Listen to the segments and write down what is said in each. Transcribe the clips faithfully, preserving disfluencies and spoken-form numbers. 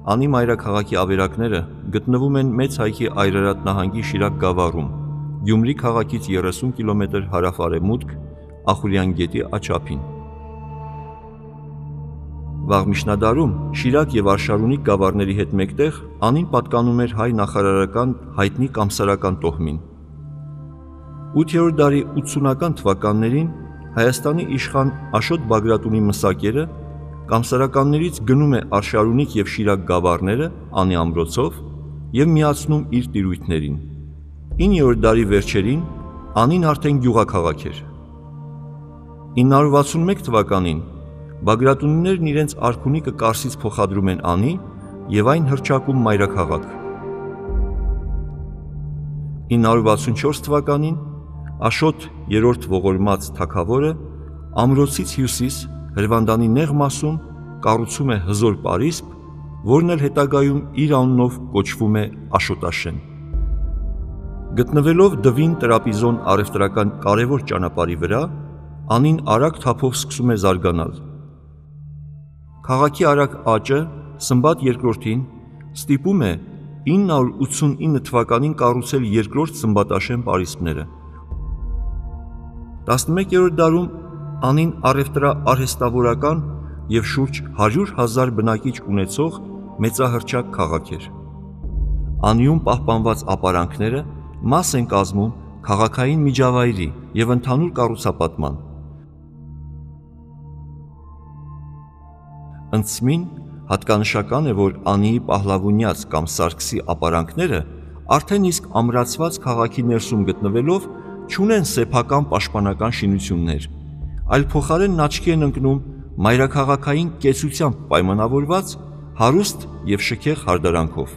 Անի մայրաքաղաքի ավերակները գտնվում են Մեծ Հայքի Այրարատ նահանգի Շիրակ գավառում, Գյումրի քաղաքից երեսուն կիլոմետր հարավ-արևմուտք, Ախուրյան գետի աջափին։ Վաղ միջնադարում Շիրակ եւ Արշարունիկ գավառների հետ մեկտեղ Անին պատկանում էր հայ նախարարական հայտնի կամսարական տոհմին։ ութերորդ դարի ութսունական թվականներին Հայաստանի իշխան Աշոտ Բագրատունի մսակերը կամսարականներից գնում է Արշարունիկ եւ Շիրակ գավառները Անի ամրոցով եւ միացնում իր տիրույթներին։ իններորդ դարի վերջերին Անին արդեն գյուղաքաղաք էր։ ինը հարյուր վաթսունմեկ թվականին Բագրատունիներն իրենց արքունիքը Կարսից փոխադրում են Անի եւ այն հռչակում մայրաքաղաք։ ինը հարյուր վաթսունչորս թվականին Աշոտ երրորդ ողորմած թագավորը ամրոցից հյուսիս Հրվանդանի նեղ մասում կառուցում է հզոր պարիսպ, որն էլ հետագայում իր անունով կոչվում է Աշոտաշեն։ Գտնվելով Դվին Տրապիզոն առևտրական կարևոր ճանապարհի վրա, Անին արագ թափով սկսում է զարգանալ։ Քաղաքի արագ աճը Սմբատ երկրորդին ստիպում է ինը հարյուր ութսունինը թվականին կառուցել երկրորդ Սմբատաշեն պարիսպները։ տասնմեկերորդ դարում Անին առևտրա-արհեստավորական եւ շուրջ հարյուր հազար բնակիչ ունեցող մեծահռչակ քաղաք էր։ Անիում պահպանված ապարանքները մաս են կազմում քաղաքային միջավայրի եւ ընդհանուր կառուցապատման։ Ընծմին հատկանշական է, որ Անիի Պահլավունյաց կամ Սարգսի ապարանքները արդեն իսկ ամրացված քաղաքի ներսում գտնվելով չունեն սեփական պաշտպանական շինություններ, այլ փոխարենն աչքի են ընկնում մայրաքաղաքային կեցությամբ պայմանավորված հարուստ եւ շքեղ հարդարանքով։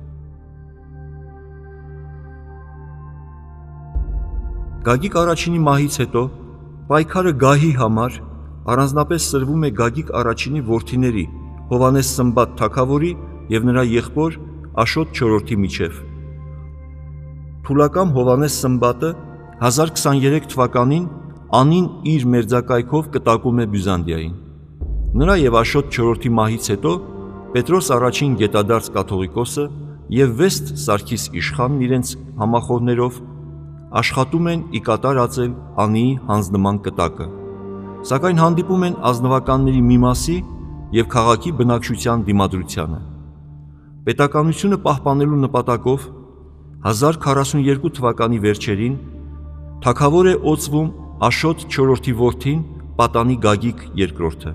Գագիկ առաջինի մահից հետո պայքարը գահի համար առանձնապես սրվում է Գագիկ առաջինի որդիների Հովանես Սմբատ թագավորի եւ նրա եղբոր Աշոտ չորրորդի միջև։ Թուլակամ Հովանես Սմբատը հազար քսաներեք թվականին Անին իր մերձակայքով կտակում է Բյուզանդիային։ Նրա եւ Աշոտ չորրորդի մահից հետո Պետրոս առաջին գետադարձ կաթողիկոսը եւ Վեստ Սարգիս իշխանն իրենց համախոհներով աշխատում են ի կատար ածել Անիի հանձնման կտակը, սակայն հանդիպում են ազնվականների մի մասի եւ քաղաքի բնակչության դիմադրությանը։ Պետականությունը պահպանելու նպատակով հազար քառասունյոթ թվականի վերջերին թագավոր է օծվում Աշոտ չորրորդի որդին Պատանի Գագիկ երկրորդը։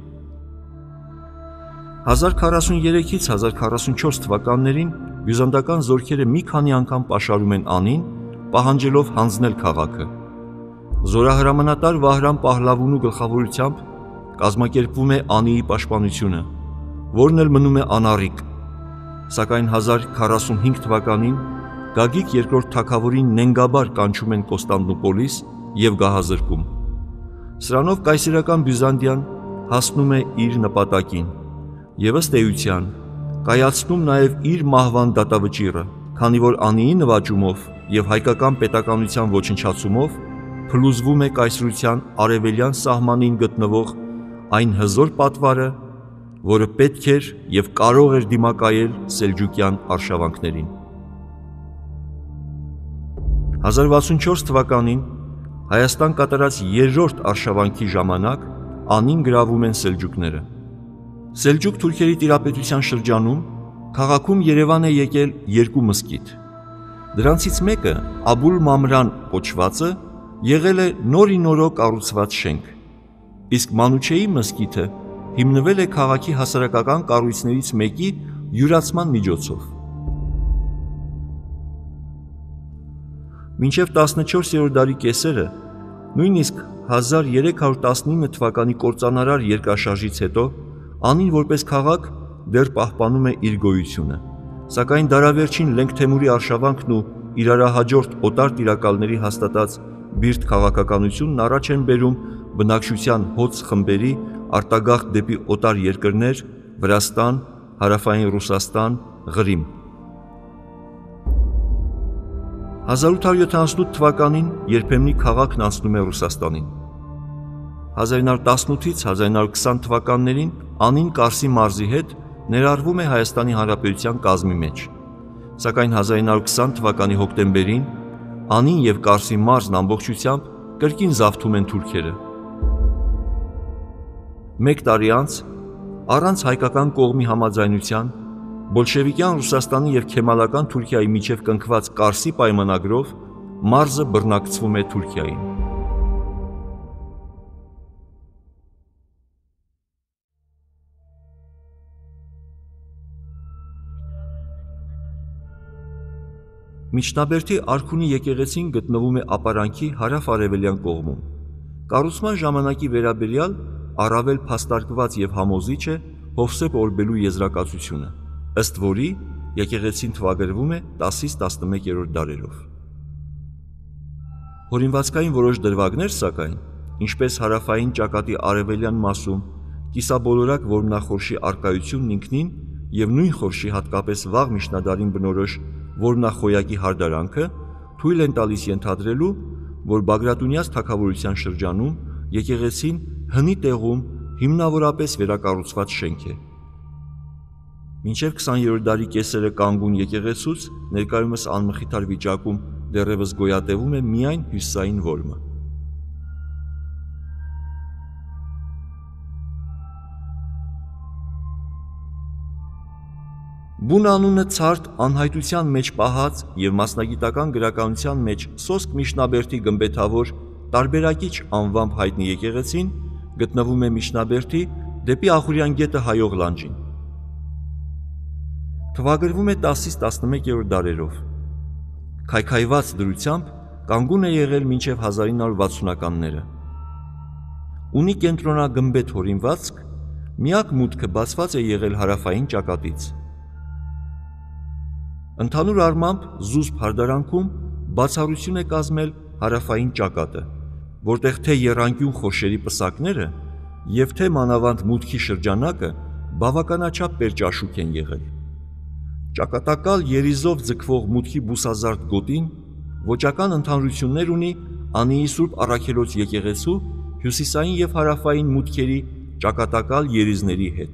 հազար քառասուներեքից հազար քառասունչորս թվականներին բյուզանդական զորքերը մի քանի անգամ պաշարում են Անին, պահանջելով հանձնել քաղաքը։ Զորահրամանատար Վահրամ Պահլավունու գլխավորությամբ կազմակերպվում է Անիի պաշտպանությունը, որն էլ մնում է անառիկ, սակայն հազար քառասունհինգ թվականին Գագիկ երկրորդ թագավորին նենգաբար կանչում են Կոստանդնուպոլիս եւ գահազրկում։ Սրանով կայսերական Բյուզանդիան հասնում է իր նպատակին եւ ըստ էության կայացնում նաեւ իր մահվան դատավճիռը, քանի որ Անիի նվաճումով եւ հայկական պետականության ոչնչացումով փլուզվում է կայսրության արևելյան սահմանին գտնվող այն հզոր պատվարը, որը պետք էր եւ կարող էր դիմակայել սելջուկյան արշավանքներին։ հազար վաթսունչորս թվականին Հայաստան կատարած երրորդ արշավանքի ժամանակ Անին գրավում են սելջուկները։ Սելջուկ թուրքերի տիրապետության շրջանում քաղաքում Երևան է եկել երկու մզկիթ։ Դրանցից մեկը Աբուլ Մամրան կոչվածը եղել է նորինորո կառուցված շենք, իսկ Մանուչեի մզկիթը հիմնվել է քաղաքի հասարակական կառույցներից մեկի յուրացման միջոցով։ Մինչև տասնչորսերորդ դարի կեսերը, նույնիսկ հազար երեք հարյուր տասնինը թվականի կործանարար երկրաշարժից հետո Անին որպես քաղաք դեռ պահպանում է իր գոյությունը, սակայն դարավերջին Լենգ Թեմուրի արշավանքն ու իրարահաջորդ օտար տիրակալների հաստատած բիրտ քաղաքականությունն առաջ են բերում բնակչության հոծ խմբերի արտագաղթ դեպի օտար երկրներ Վրաստան, Հարավային Ռուսաստան, Ղրիմ։ հազար ութ հարյուր յոթանասունութ թվականին երբեմնի քաղաքն անցնում է Ռուսաստանին։ հազար ինը հարյուր տասնութից հազար ինը հարյուր քսան թվականներին Անին Կարսի մարզի հետ ներառվում է Հայաստանի Հանրապետության կազմի մեջ, սակայն հազար ինը հարյուր քսան թվականի հոկտեմբերին Անին և Կարսի մարզն ամբողջությամբ կրկին զավթում են թուրքերը։ Մեկ տարի անց, առանց հայկական կողմի համաձայնության, բոլշևիկյան Ռուսաստանի և քեմալական Թուրքիայի միջև կնքված Կարսի պայմանագրով մարզը բռնակցվում է Թուրքիային։ Միջնաբերդի արքունի եկեղեցին գտնվում է ապարանքի հարավ-արևելյան կողմում։ Կառուցման ժամանակի վերաբերյալ առավել փաստարկված և համոզիչ է Հովսեփ Օրբելու եզրակացությունը, ըստ որի եկեղեցին թվագրվում է տասից տասնմեկերորդ դարերով։ Հորինվածքային որոշ դրվագներ, սակայն, ինչպես հարավային ճակատի արևելյան մասում կիսաբոլորակ որմնախորշի առկայությունն ինքնին և նույն խորշի հատկապես վաղ միջնադարին բնորոշ որմնախոյակի հարդարանքը թույլ են տալիս ենթադրելու, որ Բագրատունյաց թագավորության շրջանում եկեղեցին հնի տեղում հիմնավորապես վերակառուցված շենք է։ Մինչև քսաներորդ դարի կեսերը կանգուն եկեղեցուց ներկայումս անմխիթար վիճակում դեռևս գոյատևում է միայն հյուսիսային որմը։ Բուն անունը ցարտ անհայտության մեջ պահած և մասնագիտական գրականության մեջ սոսկ Միջնաբերդի գմբեթավոր տարբերակիչ անվամբ հայտնի եկեղեցին գտնվում է Միջնաբերդի դեպի Ախուրյան գետը հայող լանջին։ Թվագրվում է տասից տասնմեկերորդ դարերով։ Քայքայված դրությամբ կանգուն է եղել մինչև հազար ինը հարյուր վաթսունականները։ Ունի կենտրոնագմբեթ հորինվածք, միակ մուտքը բացված է եղել հարավային ճակատից։ Ընդհանուր առմամբ զուսպ հարդարանքում բացառություն է կազմել հարավային ճակատը, որտեղ թե եռանկյուն խորշերի պսակները և թե մանավանդ մուտքի շրջանակը բավականաչափ պերճաշուք են եղել։ Ճակատակալ երիզով ձգվող մուտքի բուսազարդ գոտին ոճական ընդհանրություններ ունի Անիի Սուրբ Առաքելոց եկեղեցու հյուսիսային և հարավային մուտքերի ճակատակալ երիզների հետ։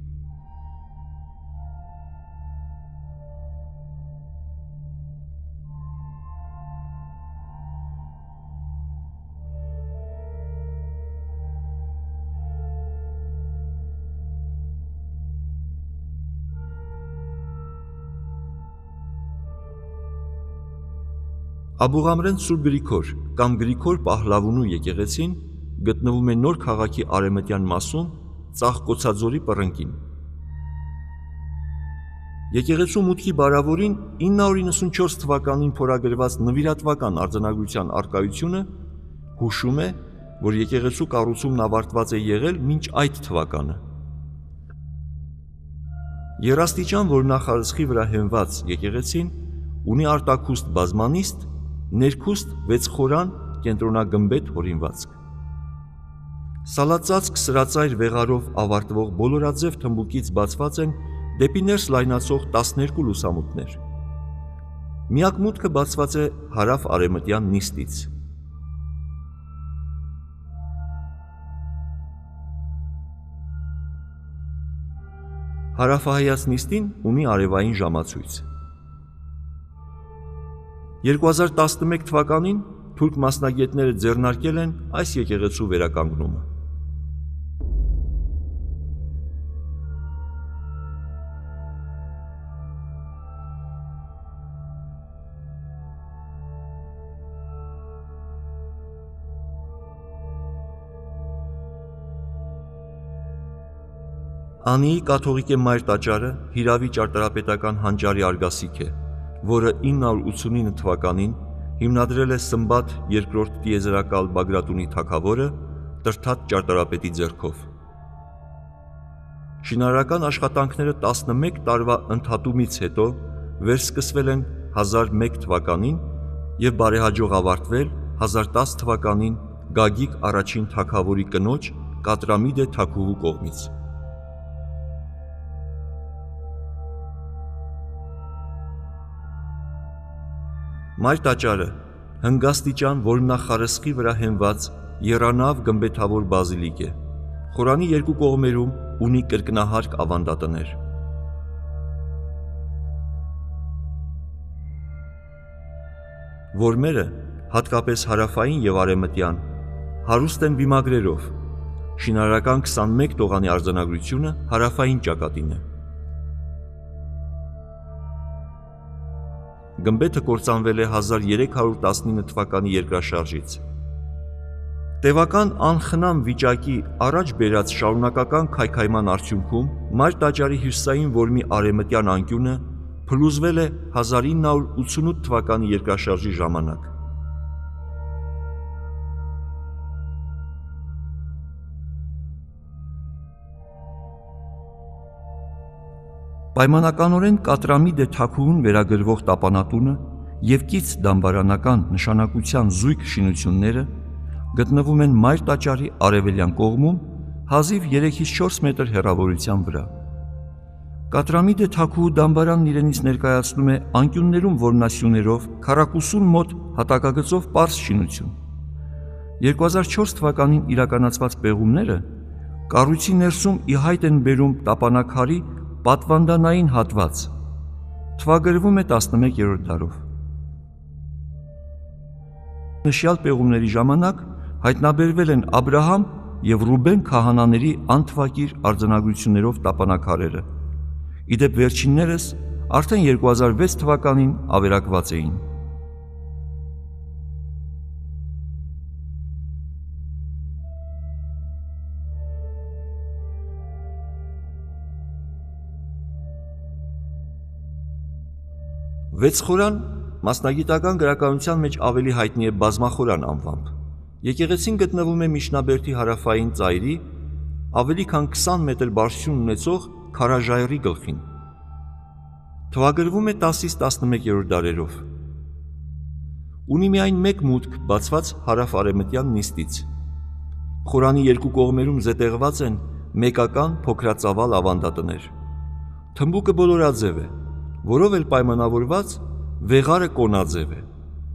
Աբուղամրեն Սուրբ Գրիգոր կամ Գրիգոր Պահլավունու եկեղեցին գտնվում է Նոր քաղաքի արևմտյան մասում Ծաղկոցաձորի պռնկին։ Եկեղեցու մուտքի բարավորին ինը հարյուր իննսունչորս թվականին փորագրված նվիրատվական արձանագրության առկայությունը հուշում է, որ եկեղեցու կառուցումն ավարտված է եղել մինչ այդ թվականը։ Եռաստիճան որմնախարսխի վրա հենված եկեղեցին ունի արտաքուստ բազմանիստ, ներքուստ վեցխորան կենտրոնագմբեթ հորինվածք։ Սալածածկ սրածայր վեղարով ավարտվող բոլորաձև թմբուկից բացված են դեպի ներս լայնացող տասներկու լուսամուտներ։ Միակ մուտքը բացված է հարավ-արևմտյան նիստից։ Հարավահայաց նիստին ունի արևային ժամացույց։ երկու հազար տասնմեկ թվականին թուրք մասնագետները ձեռնարկել են այս եկեղեցու վերականգնումը։ Անիի կաթողիկե մայր տաճարը Հիրավի ճարտարապետական հանճարի արգասիք է, որը ինը հարյուր ութսունինը թվականին հիմնադրել է Սմբատ երկրորդ տիեզերակալ Բագրատունի թագավորը Տրթատ ճարտարապետի ձեռքով։ Շինարարական աշխատանքները տասնմեկ տարվա ընդհատումից հետո վերսկսվել են հազար մեկ թվականին և բարեհաջող ավարտվել հազար տասը թվականին Գագիկ առաջին թագավորի կնոջ Կատրամիդե թագուհու կողմից։ Մայր տաճարը հնգաստիճան որմնախարսխի վրա հենված եռանավ գմբեթավոր բազիլիկ է։ Խորանի երկու կողմերում ունի կրկնահարկ ավանդատներ։ Որմերը, հատկապես հարավային եւ արևմտյան, հարուստ են վիմագրերով։ Շինարարական քսանմեկ տողանի արձանագրությունը հարավային ճակատին է։ Գմբեթը կործանվել է հազար երեք հարյուր տասնինը թվականի երկրաշարժից։ Տևական անխնամ վիճակի առաջ բերած շարունակական քայքայման արդյունքում Մայր տաճարի հյուսիսային որմի արևմտյան անկյունը փլուզվել է հազար ինը հարյուր ութսունութ թվականի երկրաշարժի ժամանակ։ Պայմանականորեն Կատրամիդե Թաքուհուն վերագրվող տապանատունը և կից դամբարանական նշանակության զույգ շինությունները գտնվում են Մայր տաճարի արևելյան կողմում հազիվ երեքից չորս մետր հեռավորության վրա։ Կատրամիդե Թաքուհու դամբարանն իրենից ներկայացնում է անկյուններում որմնասյուներով քառակուսուն մոտ հատակագծով պարզ շինություն։ երկու հազար չորս թվականին իրականացված պեղումները կառույցի ներսում ի հայտ են բերում տապանաքարի պատվանդանային հատված, թվագրվում է տասնմեկերորդ դարով։ Նշյալ պեղումների ժամանակ հայտնաբերվել են Աբրահամ և Ռուբեն քահանաների անթվակիր արձանագրություններով տապանաքարերը, իդեպ վերջիններս արդեն երկու հազար վեց թվականին ավերակված էին։ Վեցխորան մասնագիտական գրականության մեջ ավելի հայտնի է բազմախորան անվամբ։ Եկեղեցին գտնվում է Միջնաբերդի հարավային ծայրի ավելի քան քսան մետր բարձրություն ունեցող քարաժայռի գլխին։ Թվագրվում է տասից տասնմեկերորդ դարերով։ Ունի միայն մեկ մուտք բացված հարավ-արևմտյան նիստից։ Խորանի երկու կողմերում զետեղված են մեկական փոքրածավալ ավանդատներ։ Թմբուկը բոլորաձև է, որով էլ պայմանավորված վեղարը կոնաձև է։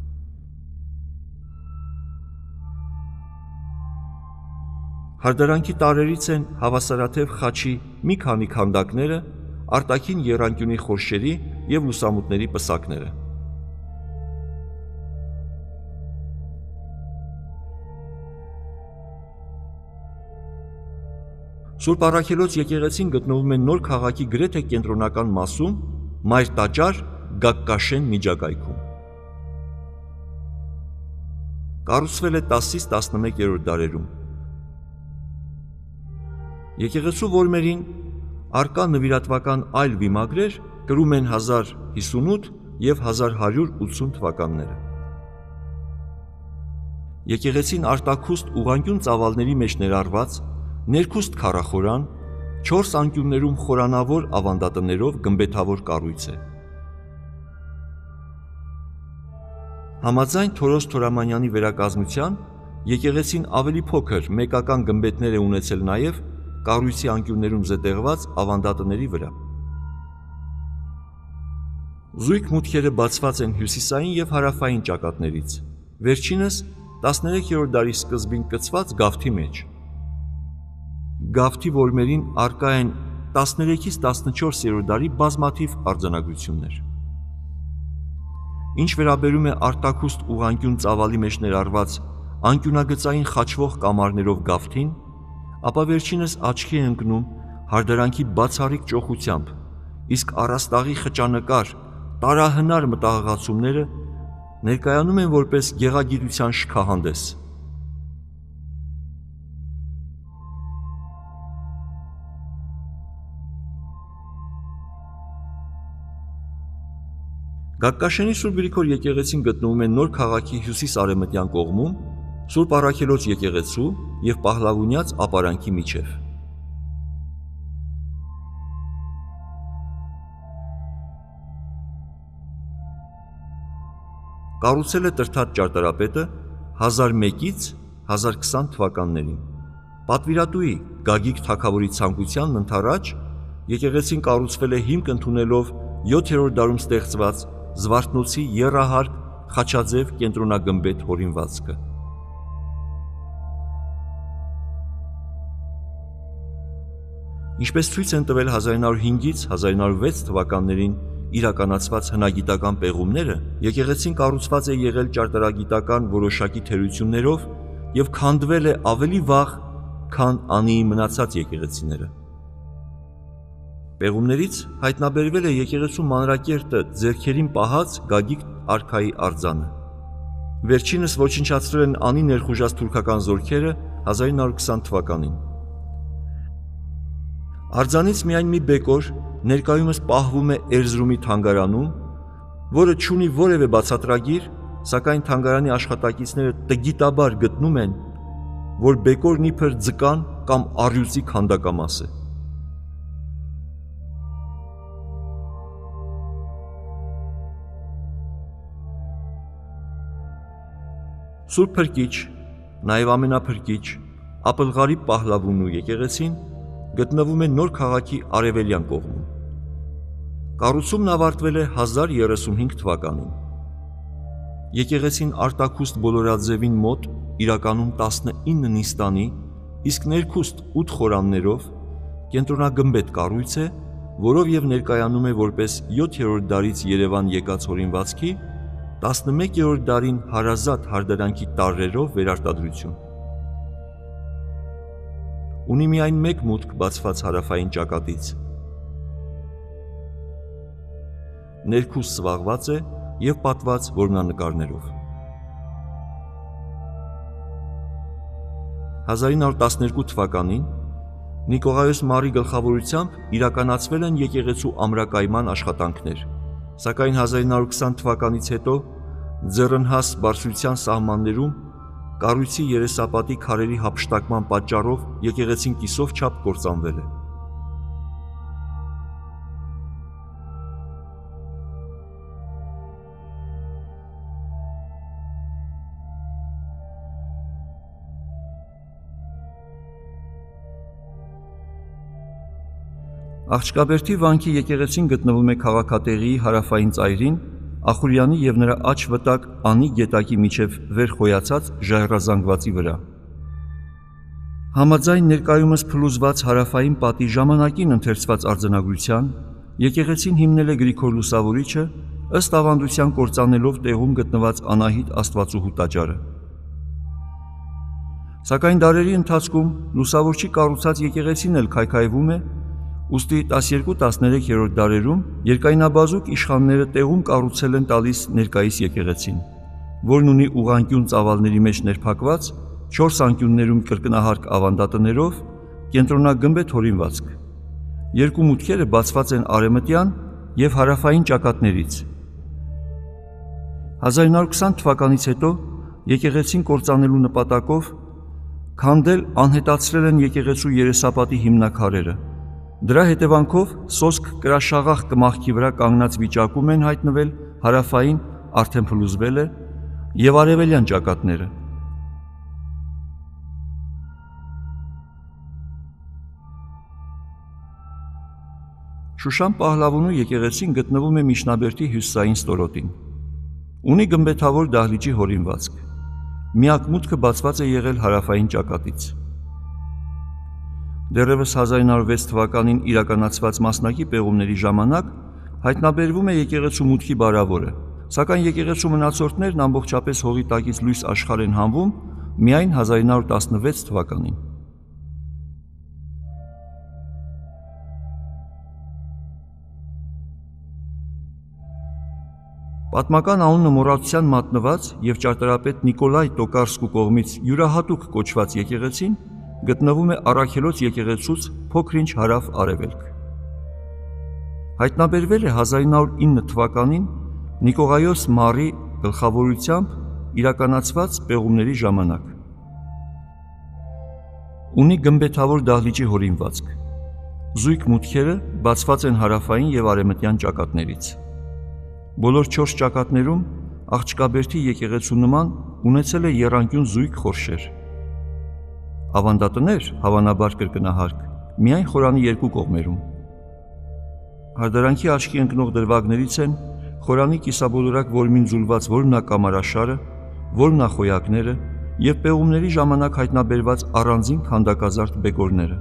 Հարդարանքի տարրերից են հավասարաթև խաչի մի քանի քանդակները, արտաքին եռանկյունի խորշերի և լուսամուտների պսակները։ Սուրբ Առաքելոց եկեղեցին գտնվում է Նոր քաղաքի գրեթե կենտրոնական մասում, Մայր տաճար Գակկաշեն միջակայքում։ Կառուցվել է տասից տասնմեկերորդ դարերում։ Եկեղեցու որմերին առկա նվիրատվական այլ վիմագրեր կրում են հազար հիսունութ և հազար հարյուր ութսուն թվականները։ Եկեղեցին արտաքուստ ուղղանկյուն ծավալների մեջ ներառված ներքուստ քառախորան, չորս անկյուններում խորանավոր ավանդատներով գմբեթավոր կառույց է։ Համաձայն Թորոս Թորամանյանի վերակազմության, եկեղեցին ավելի փոքր մեկական գմբեթներ է ունեցել նաև կառույցի անկյուններում զետեղված ավանդատների վրա։ Զույգ մուտքերը բացված են հյուսիսային և հարավային ճակատներից, վերջինս տասներեքերորդ դարի սկզբին կցված գավթի մեջ։ Գավթի որմերին առկա են տասներեքից տասնչորսերորդ դարի բազմաթիվ արձանագրություններ։ Ինչ վերաբերում է արտաքուստ ուղղանկյուն ծավալի մեջ ներառված անկյունագծային խաչվող կամարներով գավթին, ապա վերջինս աչքի է ընկնում հարդարանքի բացառիկ ճոխությամբ, իսկ առաստաղի խճանկար, տարահնար մտահղացումները ներկայանում են որպես գեղագիտության շքահանդես։ Գակկաշենի Սուրբ Գրիգոր եկեղեցին գտնվում է Նոր քաղաքի հյուսիս-արևմտյան կողմում, Սուրբ Առաքելոց եկեղեցու և Պահլավունյաց ապարանքի միջև։ Կառուցել է Տրդատ ճարտարապետը հազար մեկից հազար քսան թվականներին։ Պատվիրատուի Գագիկ թագավորի ցանկությանն ընդառաջ եկեղեցին կառուցվել է հիմք ընդունելով յոթերորդ դարում ստեղծված Զվարթնոցի եռահարկ խաչաձև կենտրոնագմբեթ հորինվածքը։ Ինչպես ցույց են տվել հազար ինը հարյուր հինգից հազար ինը հարյուր վեց թվականներին իրականացված հնագիտական պեղումները, եկեղեցին կառուցված է եղել ճարտարագիտական որոշակի թերություններով և քանդվել է ավելի վաղ, քան Անիի մնացած եկեղեցիները։ Պեղումներից հայտնաբերվել է եկեղեցու մանրակերտը ձեռքերին պահած Գագիկ արքայի արձանը։ Վերջինս ոչնչացրել են Անի ներխուժած թուրքական զորքերը հազար ինը հարյուր քսան թվականին։ Արձանից միայն մի բեկոր ներկայումս պահվում է Էրզրումի թանգարանում, որը չունի որևէ բացատրագիր, սակայն թանգարանի աշխատակիցները տգիտաբար գտնում են, որ բեկորն իբր ձկան կամ առյուծի քանդակամաս է։ Սուրբ Փրկիչ, նաև ամենափրկիչ, Ապլղարի Պահլավունու եկեղեցին գտնվում է Նոր քաղաքի արևելյան կողմում։ Կառուցումն ավարտվել է հազար երեսունհինգ թվականին։ Եկեղեցին արտաքուստ բոլորաձևին մոտ իրականում տասնինը նիստանի, իսկ ներքուստ ութ խորաններով կենտրոնագմբեթ կառույց է, որով և ներկայանում է որպես յոթերորդ դարից Երևան եկած հորինվածքի տասնմեկերորդ դարին հարազատ հարդարանքի տարրերով վերարտադրություն։ Ունի միայն մեկ մուտք բացված հարավային ճակատից։ Ներքուստ սվաղված է և պատված որմնանկարներով։ հազար ինը հարյուր տասներկու թվականին Նիկողայոս Մարի գլխավորությամբ իրականացվել են եկեղեցու ամրակայման աշխատանքներ, սակայն հազար ինը հարյուր քսան թվականից հետո ձեռնհաս բարձրության սահմաններում կառույցի երեսապատի քարերի հափշտակման պատճառով եկեղեցին կիսով չափ կործանվել է։ Աղջկաբերդի վանքի եկեղեցին գտնվում է քաղաքատեղիի հարավային ծայրին, Ախուրյանի և նրա աջ վտակ Անի գետակի միջև վեր խոյացած ժայռազանգվածի վրա։ Համաձայն ներկայումս փլուզված հարավային պատի ժամանակին ընթերցված արձանագրության, եկեղեցին հիմնել է Գրիգոր Լուսավորիչը, ըստ ավանդության կործանելով տեղում գտնված Անահիտ Աստվածուհու տաճարը։ Սակայն դարերի ընթացքում Լուսավորչի կառուցած եկեղեցին էլ քայքայվում է, ուստի տասներկու-տասներեքերորդ դարերում երկայնաբազուկ իշխանները տեղում կառուցել են տալիս ներկայիս եկեղեցին, որն ունի ուղղանկյուն ծավալների մեջ ներփակված չորս անկյուններում կրկնահարկ ավանդատներով կենտրոնագմբեթ հորինվածք։ Երկու մուտքերը բացված են արևմտյան և հարավային ճակատներից։ հազար ինը հարյուր քսան թվականից հետո եկեղեցին կործանելու նպատակով քանդել անհետացրել են եկեղեցու երեսապատի հիմնաքարերը։ Դրա հետևանքով սոսկ կրաշաղախ կմախքի վրա կանգնած վիճակում են հայտնվել հարավային արդեն փլուզվել է և արևելյան ճակատները։ Շուշան Պահլավունու եկեղեցին գտնվում է Միջնաբերդի հյուսիսային ստորոտին։ Ունի գմբեթավոր դահլիճի հորինվածք։ Միակ մուտքը բացված է եղել հարավային ճակատից։ Դեռևս հազար ինը հարյուր վեց թվականին իրականացված մասնակի պեղումների ժամանակ հայտնաբերվում է եկեղեցու մուտքի բարավորը, սակայն եկեղեցու մնացորդներն ամբողջապես հողի տակից լույս աշխարհ են հանվում միայն հազար ինը հարյուր տասնվեց թվականին։ Պատմական անունը մոռացության մատնված և ճարտարապետ Նիկոլայ Տոկարսկու կողմից յուրահատուկ կոչված եկեղեցին գտնվում է Առաքելոց եկեղեցուց փոքր-ինչ հարավ-արևելք։ Հայտնաբերվել է հազար ինը հարյուր ինը թվականին Նիկողայոս Մարի գլխավորությամբ իրականացված պեղումների ժամանակ։ Ունի գմբեթավոր դահլիճի հորինվածք։ Զույգ մուտքերը բացված են հարավային և արևմտյան ճակատներից։ Բոլոր չորս ճակատներում աղջկաբերդի եկեղեցու նման ունեցել է եռանկյուն զույգ խորշեր։ Ավանդատներ, հավանաբար կրկնահարկ, միայն խորանի երկու կողմերում։ Հարդարանքի աչքի ընկնող դրվագներից են խորանի կիսաբոլորակ որմին ձուլված որմնակամարաշարը, որմնախոյակները և պեղումների ժամանակ հայտնաբերված առանձին քանդակազարդ բեկորները։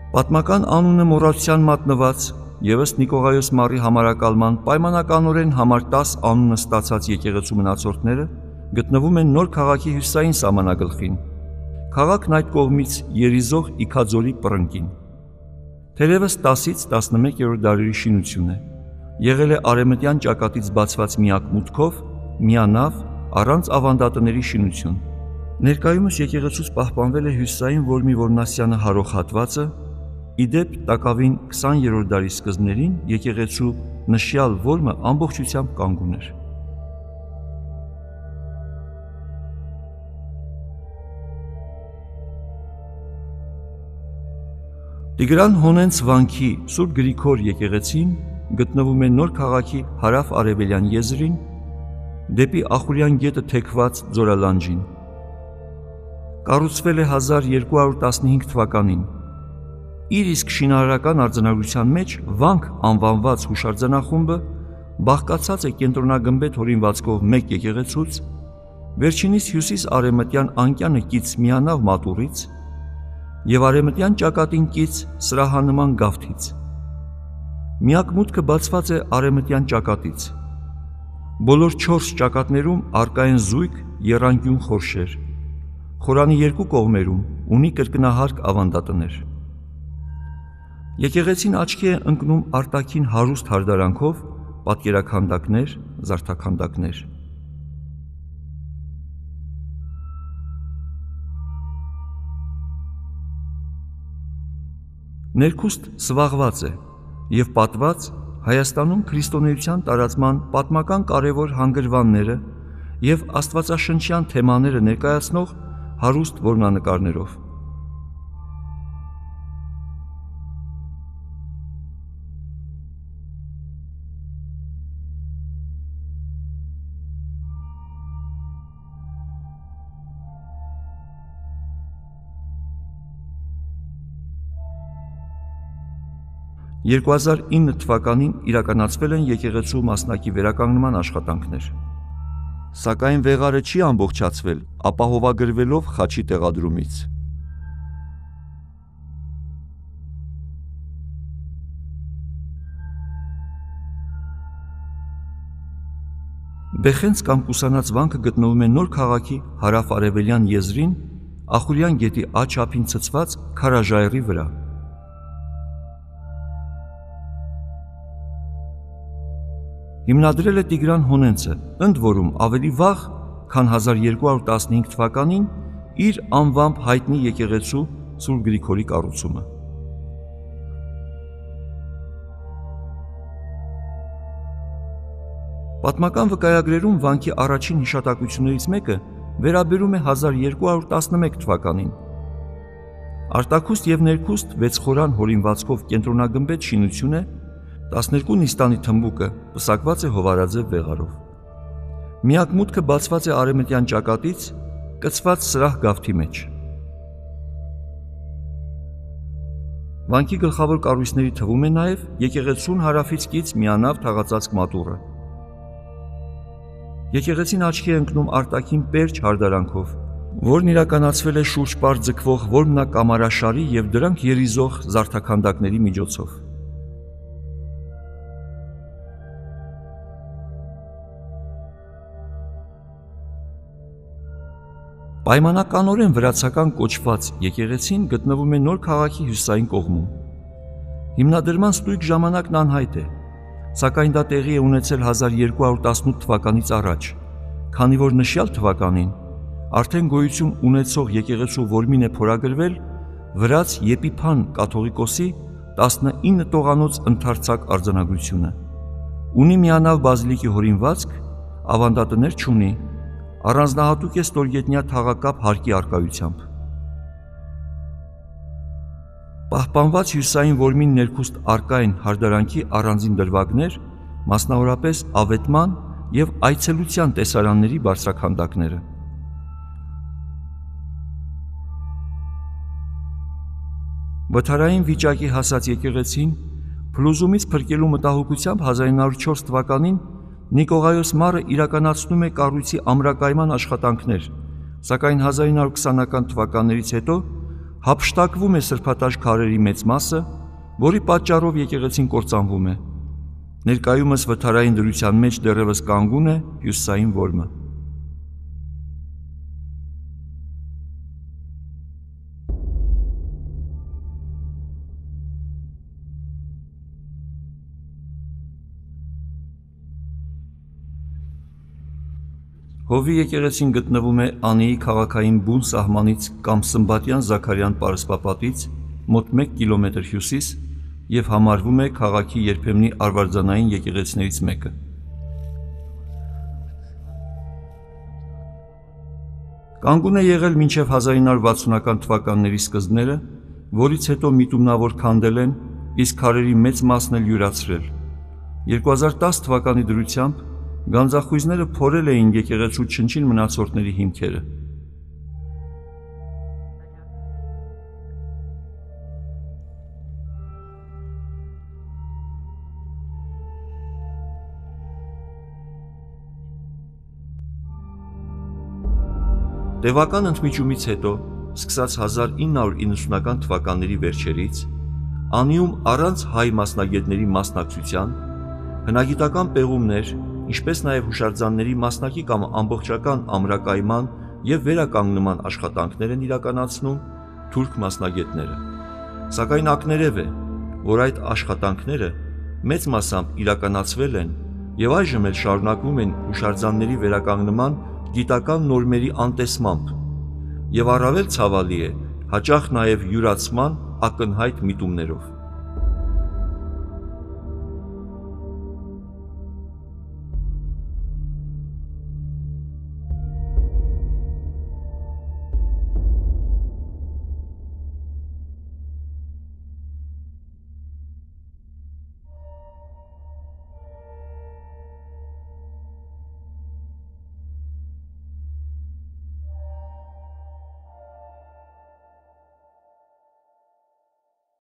Պատմական անունը մոռացության մատնված ևս Նիկողայոս Մարի համարակալման պայմանականորեն համար տաս անունը ստացած եկեղեցու մնացորդները գտնվում են նոր քաղաքի հյուսիսային սահմանագլխին, քաղաքն այդ կողմից երիզող Իքաձորի պռնկին։ Թերևս տասից տասնմեկերորդ դարերի շինություն է, եղել է արևմտյան ճակատից բացված միակ մուտքով, միանավ, առանց ավանդատների շինություն։ Ներկայումս եկեղեցուց պահպանվել է հյուսիսային Որմի Որմնասյանը հարող հատվածը, իդեպ տակավին քսաներորդ դարի սկզբներին եկեղեցու նշյալ որմը ամբողջությամբ կանգուն էր։ Տիգրան Հոնենց վանքի Սուրբ Գրիգոր եկեղեցին գտնվում է նոր քաղաքի հարավ-արևելյան եզրին, դեպի Ախուրյան գետը թեքված ձորալանջին։ Կառուցվել է հազար երկու հարյուր տասնհինգ թվականին։ Իր իսկ շինարարական արձանագրության մեջ վանք անվանված հուշարձանախումբը բաղկացած է կենտրոնագմբեթ հորինվածքով մեկ եկեղեցուց, վերջինիս հյուսիս-արևմտյան անկյանը կից միանավ մատուռից և արևմտյան ճակատին կից սրահանման գավթից։ Միակ մուտքը բացված է արևմտյան ճակատից։ Բոլոր չորս ճակատներում առկա են զույգ եռանկյուն խորշեր։ Խորանի երկու կողմերում ունի կրկնահարկ ավանդատներ։ Եկեղեցին աչքի է ընկնում արտաքին հարուստ հարդարանքով, պատկերաքանդակներ, զարդաքանդակներ։ Ներքուստ սվաղված է և պատված Հայաստանում քրիստոնեության տարածման պատմական կարևոր հանգրվանները և աստվածաշնչյան թեմաները ներկայացնող հարուստ որմնանկարներով։ երկու հազար ինը թվականին իրականացվել են եկեղեցու մասնակի վերականգնման աշխատանքներ։ Սակայն վեղարը չի ամբողջացվել ապահովագրվելով խաչի տեղադրումից։ Բեխենց կամ կուսանած վանքը գտնվում է նոր քաղաքի հարավ-արևելյան եզրին, Ախուրյան գետի աջ ափին ցցված քարաժայռի վրա։ Հիմնադրել է Տիգրան Հոնենցը, ընդ որում ավելի վաղ, քան հազար երկու հարյուր տասնհինգ թվականին իր անվամբ հայտնի եկեղեցու Սուրբ Գրիգորի կառուցումը։ Պատմական վկայագրերում վանքի առաջին հիշատակություններից մեկը վերաբերում է հազար երկու հարյուր տասնմեկ թվականին։ Արտաքուստ և ներքուստ վեց խորան հորինվածքով կենտրոնագմբեթ շինություն է, տասներկու նիստանի թմբուկը պսակված է հովարաձև վեղարով։ Միակ մուտքը բացված է արևմտյան ճակատից, կցված սրահ գավթի մեջ։ Վանքի գլխավոր կառույցների թվում է նաև եկեղեցուն հարավից կից միանավ թաղածածկ մատուռը։ Եկեղեցին աչքի է ընկնում արտաքին պերճ հարդարանքով, որն իրականացվել է շուրջպար ձգվող որմնակամարաշարի և դրանք երիզող զարդաքանդակների միջոցով։ Պայմանականորեն վրացական կոչված եկեղեցին գտնվում է նոր քաղաքի հյուսիսային կողմում։ Հիմնադրման ստույգ ժամանակն անհայտ է, սակայն դա տեղի է ունեցել հազար երկու հարյուր տասնութ թվականից առաջ, քանի որ նշյալ թվականին արդեն գոյություն ունեցող եկեղեցու որմին է փորագրվել վրաց Եփիփան կաթողիկոսի տասնինը տողանոց ընդարձակ արձանագրությունը։ Ունի միանավ բազիլիկի հորինվածք, ավանդատներ չունի, առանձնահատուկ է ստորգետնյա թաղակապ հարկի առկայությամբ։ Պահպանված հյուսիսային որմին ներքուստ առկա են հարդարանքի առանձին դրվագներ, մասնավորապես ավետման և այցելության տեսարանների բարձրաքանդակները։ Վթարային վիճակի հասած եկեղեցին փլուզումից փրկելու մտահոգությամբ հազար ինը հարյուր չորս թվականին Նիկողայոս Մարը իրականացնում է կառույցի ամրակայման աշխատանքներ, սակայն հազար ինը հարյուր քսանական թվականներից հետո հափշտակվում է սրբատաշ քարերի մեծ մասը, որի պատճառով եկեղեցին կործանվում է։ Ներկայումս վթարային դրության մեջ դեռևս կանգուն է հյուսիսային որմը։ Հովի եկեղեցին գտնվում է Անիի քաղաքային բուն սահմանից կամ Սմբատյան Զաքարյան պարսպապատից մոտ մեկ կիլոմետր հյուսիս և համարվում է քաղաքի երբեմնի արվարձանային եկեղեցիներից մեկը։ Կանգուն է եղել մինչև հազար ինը հարյուր վաթսունական թվականների սկզբները, որից հետո միտումնավոր քանդել են, իսկ քարերի մեծ մասն էլ յուրացրել։ երկու հազար տասը թվականի դրությամբ գանձախույզները փորել էին եկեղեցու չնչին մնացորդների հիմքերը։ Տևական ընդմիջումից հետո, սկսած հազար ինը հարյուր իննսունական թվականների վերջերից, Անիում առանց հայ մասնագետների մասնակցության, հնագիտական պեղումներ, ինչպես նաև հուշարձանների մասնակի կամ ամբողջական ամրակայման և վերականգնման աշխատանքներ են իրականացնում թուրք մասնագետները։ Սակայն ակներև է, որ այդ աշխատանքները մեծ մասամբ իրականացվել են և այժմ էլ շարունակվում են հուշարձանների վերականգնման գիտական նորմերի անտեսմամբ և առավել ցավալի է հաճախ նաև յուրացման ակնհայտ միտումներով։